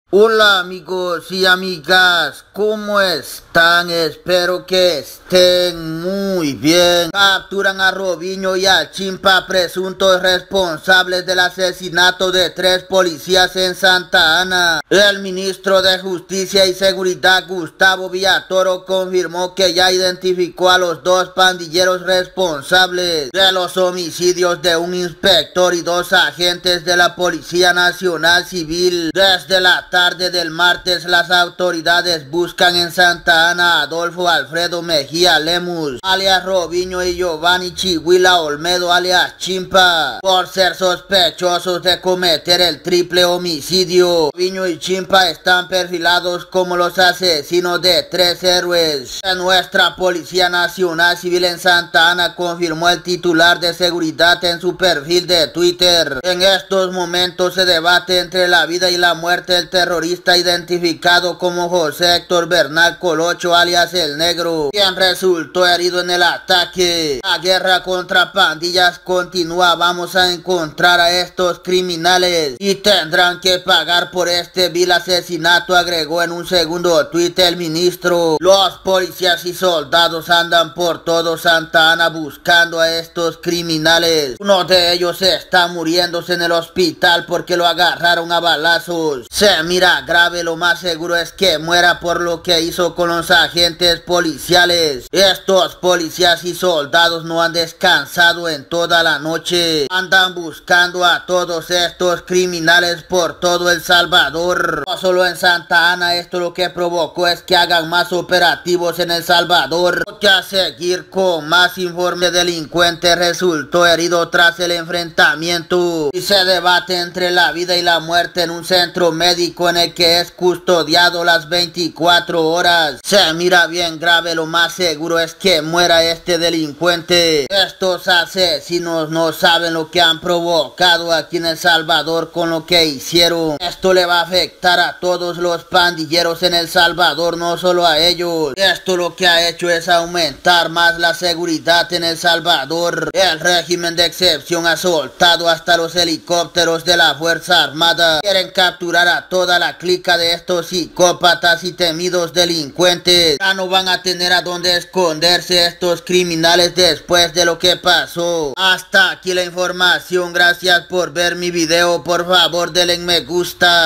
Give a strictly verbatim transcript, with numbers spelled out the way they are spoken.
Hola amigos y amigas, ¿cómo están? Espero que estén muy bien. Capturan a Robinho y a Chimpa, presuntos responsables del asesinato de tres policías en Santa Ana. El ministro de Justicia y Seguridad, Gustavo Villatoro, confirmó que ya identificó a los dos pandilleros responsables de los homicidios de un inspector y dos agentes de la Policía Nacional Civil. Desde la tarde tarde del martes, las autoridades buscan en Santa Ana a Adolfo Alfredo Mejía Lemus, alias Robinho, y Giovanni Chihuila Olmedo, alias Chimpa, por ser sospechosos de cometer el triple homicidio. Robinho y Chimpa están perfilados como los asesinos de tres héroes de nuestra Policía Nacional Civil en Santa Ana, confirmó el titular de seguridad en su perfil de Twitter. En estos momentos se debate entre la vida y la muerte del terrorista terrorista identificado como José Héctor Bernal Colocho, alias El Negro, quien resultó herido en el ataque. La guerra contra pandillas continúa. Vamos a encontrar a estos criminales y tendrán que pagar por este vil asesinato, agregó en un segundo tuit el ministro. Los policías y soldados andan por todo Santa Ana buscando a estos criminales. Uno de ellos está muriéndose en el hospital porque lo agarraron a balazos. Se mira grave, lo más seguro es que muera por lo que hizo con los agentes policiales. Estos policías y soldados no han descansado en toda la noche. Andan buscando a todos estos criminales por todo El Salvador. No solo en Santa Ana, esto lo que provocó es que hagan más operativos en El Salvador. A seguir con más informes, delincuente resultó herido tras el enfrentamiento y se debate entre la vida y la muerte en un centro médico en el que es custodiado las veinticuatro horas. Se mira bien grave, lo más seguro es que muera este delincuente. Estos asesinos no saben lo que han provocado aquí en El Salvador con lo que hicieron. Esto le va a afectar a todos los pandilleros en El Salvador, no solo a ellos. Esto lo que ha hecho es aumentar más la seguridad en El Salvador. El régimen de excepción ha soltado hasta los helicópteros de la Fuerza Armada. Quieren capturar a toda la clica de estos psicópatas y temidos delincuentes. Ya no van a tener a dónde esconderse estos criminales después de lo que pasó. Hasta aquí la información. Gracias por ver mi video. Por favor denle me gusta.